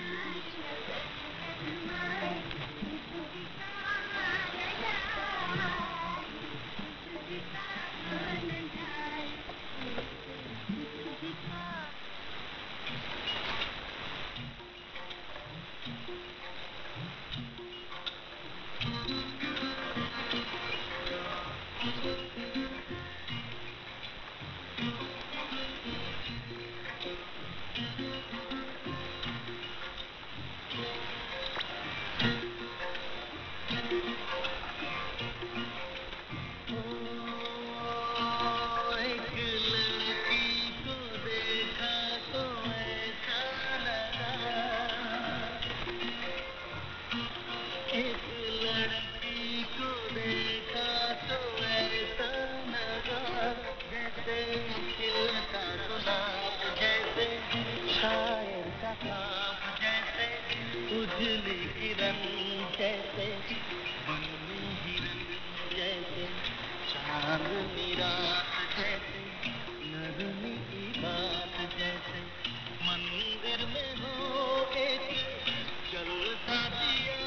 उजली किरण जैसे बंदी हिरन जैसे चांदनी रात जैसे नरमी की बात जैसे मंदिर में हो एक जलता दिया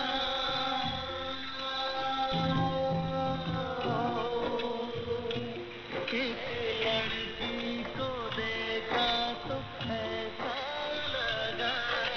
एक लड़की को देखा तो ऐसा लगा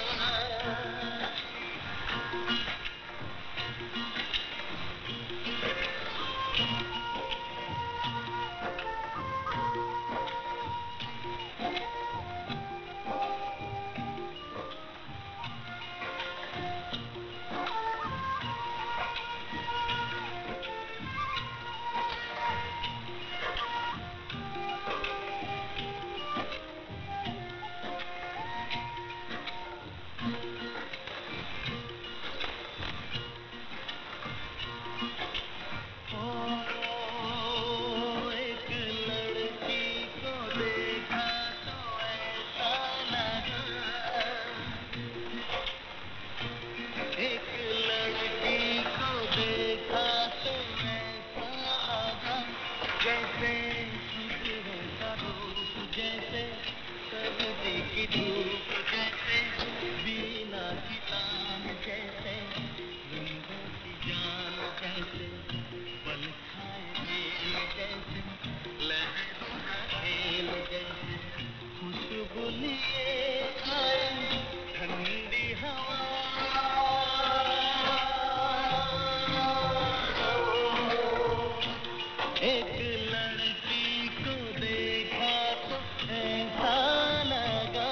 की धूप जैसे बीना की तान जैसे रंगों की जान जैसे बल खाए मेल जैसे लहरों का खेल जैसे खुशबू लिए आए ठंडी हवा एक लड़की को देखा तो ऐसा लगा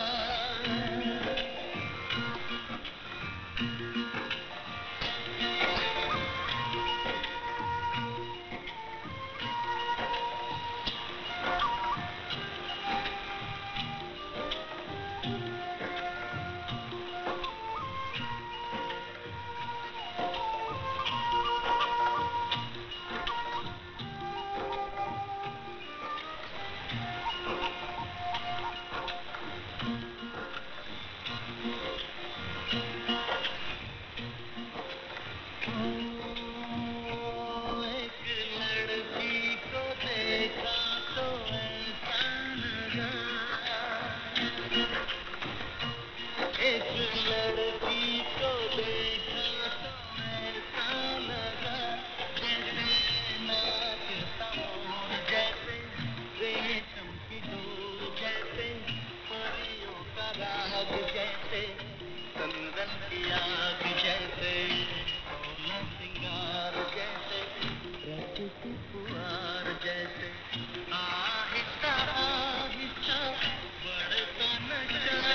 चंदन की आग जैसे सोलह सिंगार जैसे रस की फुहार जैसे आहिस्ता आहिस्ता बढ़ता नशा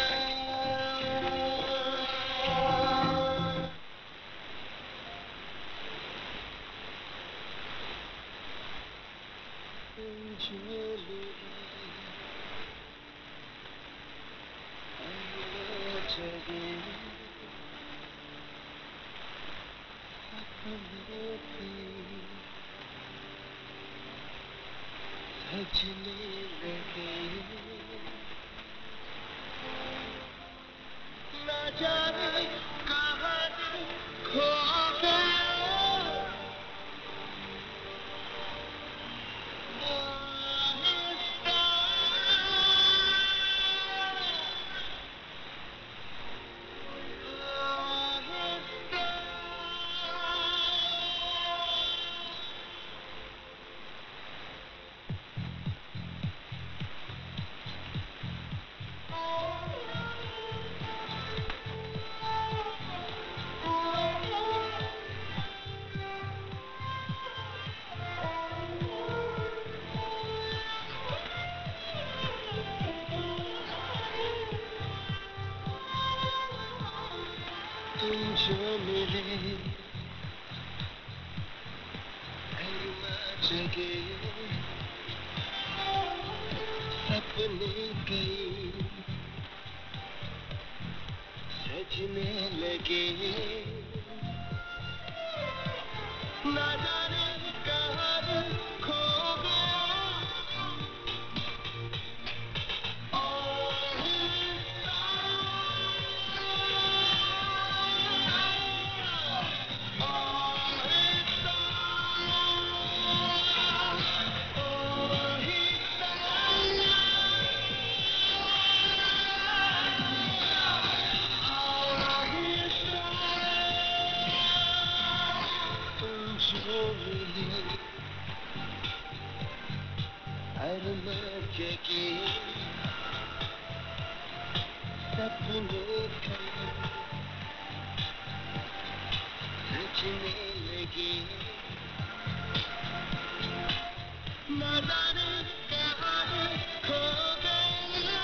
झोली जगे सजने लगे न जाने कहाँ खो गया तुम जो मिले अरमा जगे सपने कई सजने लगे ना जाने कहाँ खो गया जो मिले अरमा जगे सपने कई सजने लगे ना जाने कहाँ खो गया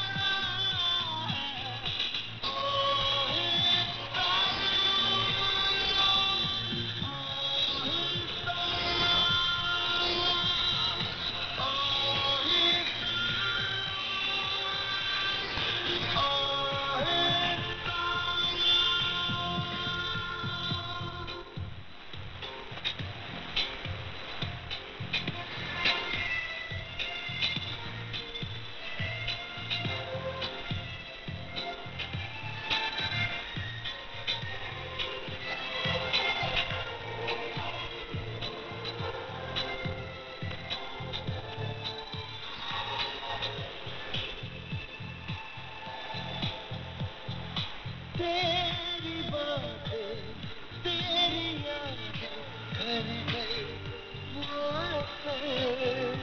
तेरी बातें तेरी यादें कर गई वो असर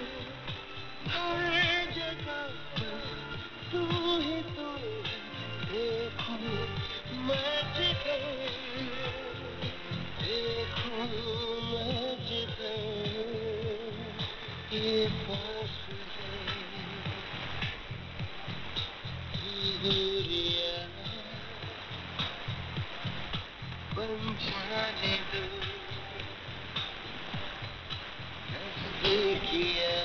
हर जगह पर तू ही देखूं मैं जिधर देखूं मैं जिधर ये फासले दूरियां बन जाने दो नजदीकियां